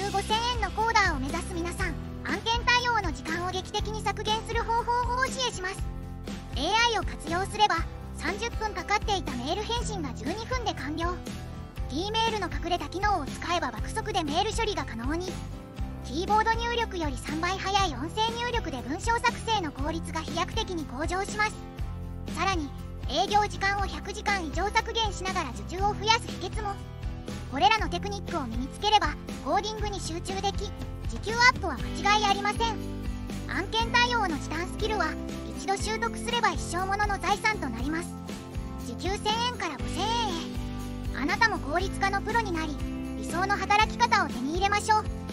5000円のコーダーを目指す皆さん、案件対応の時間を劇的に削減する方法をお教えします。 AI を活用すれば30分かかっていたメール返信が12分で完了。 T メールの隠れた機能を使えば爆速でメール処理が可能に。キーボード入力より3倍速い音声入力で文章作成の効率が飛躍的に向上します。さらに営業時間を100時間以上削減しながら受注を増やす秘訣も。これらのテクニックを身につければコーディングに集中でき、時給アップは間違いありません。案件対応の時短スキルは一度習得すれば一生ものの財産となります。時給1000円から5000円へ、あなたも効率化のプロになり理想の働き方を手に入れましょう。